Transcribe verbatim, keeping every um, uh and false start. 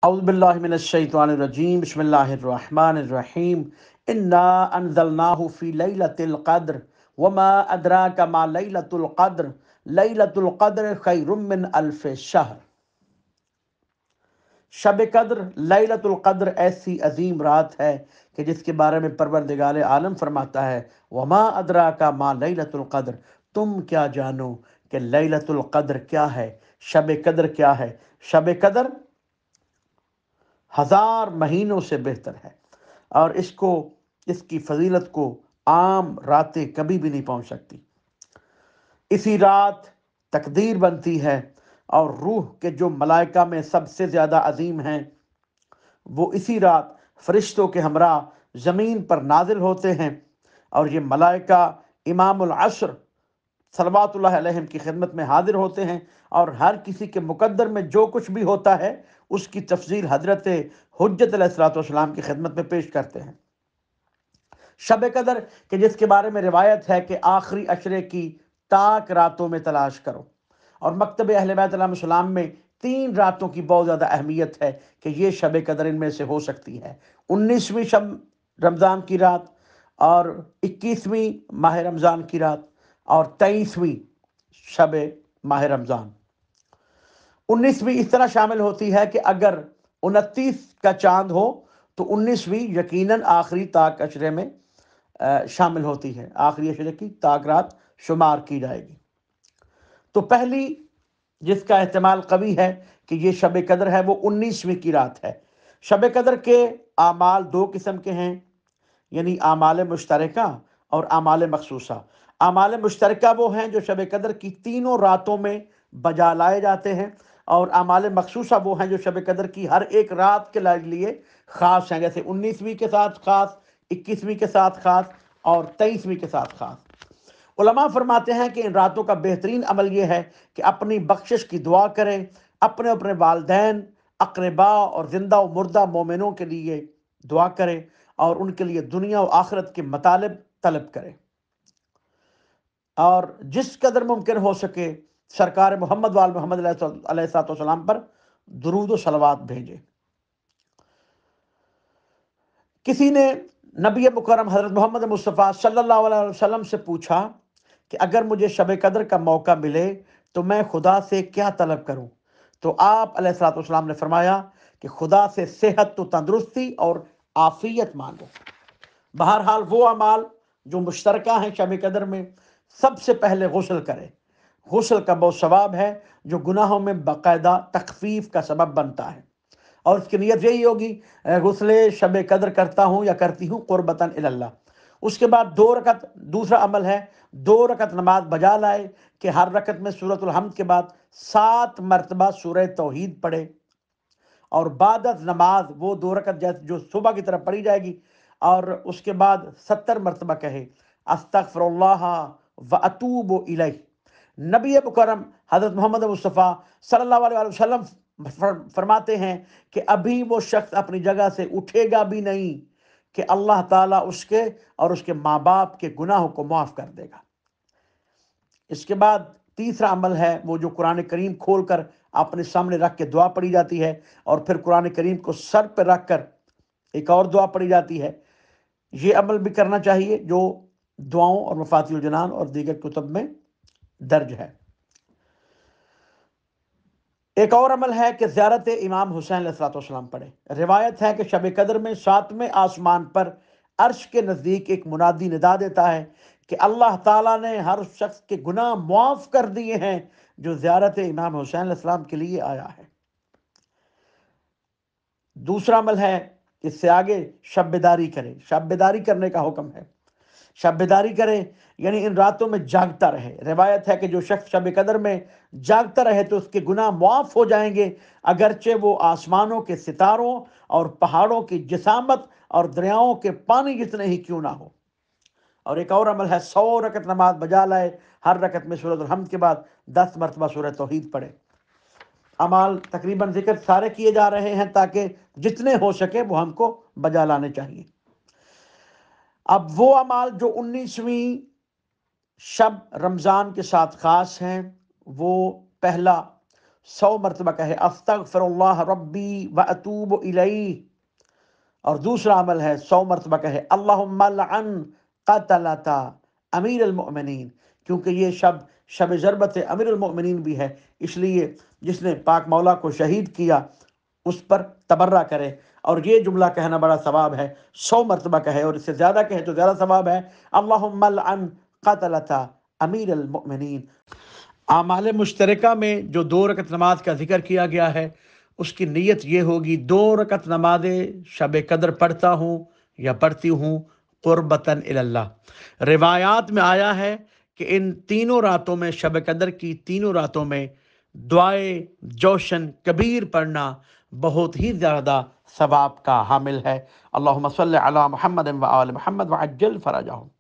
اعوذ باللہ من الشیطان الرجیم، بسم اللہ الرحمن الرحیم۔ انا انزلناہ فی لیلۃ القدر وما ادراک ما لیلۃ القدر لیلۃ القدر خیر من الف شہر۔ شب قدر، لیلۃ القدر ایسی عظیم رات ہے کہ جس کے بارے میں پروردگار عالم فرماتا ہے وما ادراک ما لیلۃ القدر، تم کیا جانو کہ لیلۃ القدر کیا ہے، شب قدر کیا ہے۔ شب قدر ہزار مہینوں سے بہتر ہے، اور اس کو اس کی فضیلت کو عام راتیں کبھی بھی نہیں پہنچ سکتی۔ اسی رات تقدیر بنتی ہے، اور روح کے جو ملائکہ میں سب سے زیادہ عظیم ہیں وہ اسی رات فرشتوں کے ہمراہ زمین پر نازل ہوتے ہیں، اور یہ ملائکہ امام العصر صلوات اللہ علیہم کی خدمت میں حاضر ہوتے ہیں، اور ہر کسی کے مقدر میں جو کچھ بھی ہوتا ہے اس کی تفصیل حضرت حجت علیہ الصلوۃ والسلام کی خدمت میں پیش کرتے ہیں۔ شب قدر کہ جس کے بارے میں روایت ہے کہ آخری عشرے کی تاک راتوں میں تلاش کرو، اور مکتب اہل بیت علیہ السلام میں تین راتوں کی بہت زیادہ اہمیت ہے کہ یہ شب قدر ان میں سے ہو سکتی ہے۔ انیسویں شب رمضان کی رات، اور اکیسویں ماہ رمضان کی رات، اور تیئیسویں شب ماہ رمضان۔ انیسویں اس طرح شامل ہوتی ہے کہ اگر انتیس کا چاند ہو تو انیسویں یقیناً آخری تاک عشرے میں شامل ہوتی ہے، آخری عشرے کی تاک رات شمار کی جائے گی۔ تو پہلی جس کا احتمال قوی ہے کہ یہ شب قدر ہے وہ انیسویں کی رات ہے۔ شب قدر کے اعمال دو قسم کے ہیں، یعنی اعمال مشترکہ اور اعمال مخصوصہ۔ اعمال مشترکہ وہ ہیں جو شب قدر کی تینوں راتوں میں بجا لائے جاتے ہیں، اور اعمال مخصوصہ وہ ہیں جو شب قدر کی ہر ایک رات کے لیے خاص ہیں، جیسے انیسویں کے ساتھ خاص، اکیسویں کے ساتھ خاص، اور تیئیسویں کے ساتھ خاص۔ علماء فرماتے ہیں کہ ان راتوں کا بہترین عمل یہ ہے کہ اپنی بخشش کی دعا کریں، اپنے اپنے والدین، اقربا اور زندہ و مردہ مومنوں کے لیے دعا کریں، اور ان کے لیے دنیا و آخرت کے مطالب طلب کریں، اور جس قدر ممکن ہو سکے سرکار محمد وال محمد علیہ الصلوۃ والسلام پر درود و صلوات بھیجیں۔ کسی نے نبی مکرم حضرت محمد مصطفیٰ صلی اللہ علیہ وسلم سے پوچھا کہ اگر مجھے شب قدر کا موقع ملے تو میں خدا سے کیا طلب کروں؟ تو آپ علیہ الصلوۃ والسلام نے فرمایا کہ خدا سے صحت و تندرستی اور عافیت مانگو۔ بہرحال وہ اعمال جو مشترکہ ہیں شب قدر میں، سب سے پہلے غسل کرے۔ غسل کا بہت ثواب ہے جو گناہوں میں باقاعدہ تخفیف کا سبب بنتا ہے، اور اس کی نیت یہی ہوگی غسل شب قدر کرتا ہوں یا کرتی ہوں قربتاً الی اللہ۔ اس کے بعد دو رکعت، دوسرا عمل ہے دو رکعت نماز بجا لائے کہ ہر رکعت میں سورۃ الحمد کے بعد سات مرتبہ سورہ توحید پڑھے، اور بعد از نماز وہ دو رکعت جو صبح کی طرف پڑھی جائے گی، اور اس کے بعد ستر مرتبہ کہے استغفر اللہ و اتوب الیہ۔ نبی مکرم حضرت محمد مصطفیٰ صلی اللہ علیہ وسلم فرماتے ہیں کہ ابھی وہ شخص اپنی جگہ سے اٹھے گا بھی نہیں کہ اللہ تعالیٰ اس کے اور اس کے ماں باپ کے گناہوں کو معاف کر دے گا۔ اس کے بعد تیسرا عمل ہے وہ جو قرآن کریم کھول کر اپنے سامنے رکھ کے دعا پڑھی جاتی ہے، اور پھر قرآن کریم کو سر پہ رکھ کر ایک اور دعا پڑھی جاتی ہے۔ یہ عمل بھی کرنا چاہیے جو دعاؤں اور مفاتیح الجنان اور دیگر کتب میں درج ہے۔ ایک اور عمل ہے کہ زیارت امام حسین علیہ الصلوۃ والسلام پڑھے۔ روایت ہے کہ شب قدر میں ساتویں آسمان پر عرش کے نزدیک ایک منادی ندا دیتا ہے کہ اللہ تعالیٰ نے ہر شخص کے گناہ معاف کر دیے ہیں جو زیارت امام حسین علیہ السلام کے لیے آیا ہے۔ دوسرا عمل ہے اس سے آگے شب بیداری کرے، شب بیداری کرنے کا حکم ہے۔ شب بیداری کرے یعنی ان راتوں میں جاگتا رہے۔ روایت ہے کہ جو شخص شب قدر میں جاگتا رہے تو اس کے گناہ معاف ہو جائیں گے، اگرچہ وہ آسمانوں کے ستاروں اور پہاڑوں کی جسامت اور دریاؤں کے پانی جتنے ہی کیوں نہ ہو۔ اور ایک اور عمل ہے سو رکعت نماز بجا لائے، ہر رکعت میں سورۃ الحمد کے بعد دس مرتبہ سورہ توحید پڑھے۔ اعمال تقریباً ذکر سارے کیے جا رہے ہیں تاکہ جتنے ہو سکے وہ ہم کو بجا لانے چاہیے۔ اب وہ اعمال جو انیسویں شب رمضان کے ساتھ خاص ہیں، وہ پہلا سو مرتبہ کہے استغفر اللہ ربی و اتوب الیہ، اور دوسرا عمل ہے سو مرتبہ کہے اللہم لعن قتلۃ امیر المؤمنین، کیونکہ یہ شب شب ضربت امیر المؤمنین بھی ہے، اس لیے جس نے پاک مولا کو شہید کیا اس پر تبرہ کرے، اور یہ جملہ کہنا بڑا ثواب ہے، سو مرتبہ کہے، اور اس سے زیادہ کہے تو زیادہ ثواب ہے، اللہم لعن قتلۃ امیر المؤمنین۔ اعمال مشترکہ میں جو دو رکعت نماز کا ذکر کیا گیا ہے، اس کی نیت یہ ہوگی دو رکعت نماز شب قدر پڑھتا ہوں یا پڑھتی ہوں قربتاً اللہ۔ روایات میں آیا ہے کہ ان تینوں راتوں میں، شب قدر کی تینوں راتوں میں دعائے جوشن کبیر پڑھنا بہت ہی زیادہ ثواب کا حامل ہے۔ اللہم صلی علی محمد و آل محمد وعجل فرجہم۔